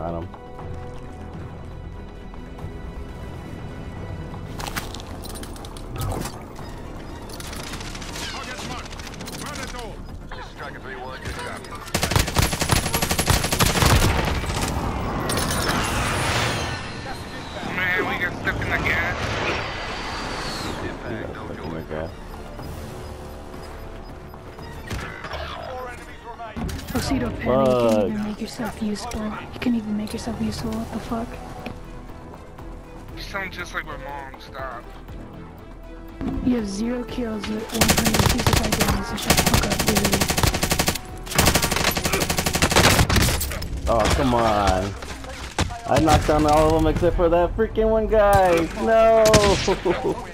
Got him. Striker 3-1, good copy. Man, we got stuck in the gas. Impact, don't do it. Osido Penny, you can't even make yourself useful. You can't even make yourself useful, what the fuck? You sound just like my mom, stop. You have 0 kills with 165 damage, so shut the fuck up, dude. Oh, come on. I knocked down all of them except for that freaking one guy. No!